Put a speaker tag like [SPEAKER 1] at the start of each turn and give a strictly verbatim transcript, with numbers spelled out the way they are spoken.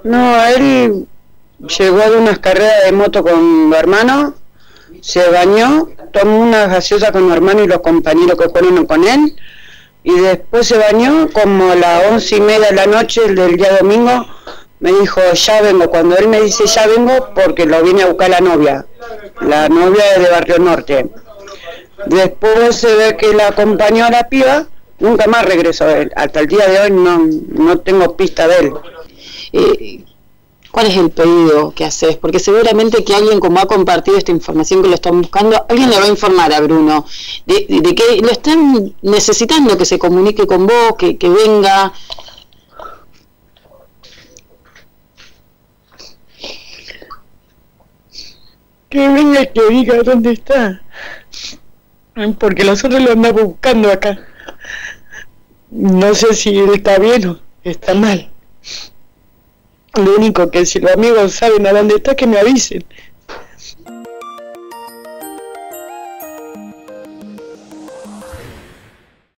[SPEAKER 1] No, él llegó de unas carreras de moto con mi hermano, se bañó, tomó una gaseosa con mi hermano y los compañeros que fueron con él, y después se bañó como a las once y media de la noche del día domingo. Me dijo, ya vengo. Cuando él me dice ya vengo, porque lo viene a buscar la novia. La novia es de Barrio Norte. Después se ve que la acompañó a la piba, nunca más regresó él. Hasta el día de hoy no, no tengo pista de él.
[SPEAKER 2] Eh, ¿Cuál es el pedido que haces? Porque seguramente que alguien, como ha compartido esta información que lo están buscando, alguien le va a informar a Bruno de, de, de que lo están necesitando, que se comunique con vos, que, que venga.
[SPEAKER 1] Que venga, que diga dónde está, porque nosotros lo andamos buscando acá. No sé si él está bien o está mal. Lo único que si los amigos saben a dónde está, que me avisen.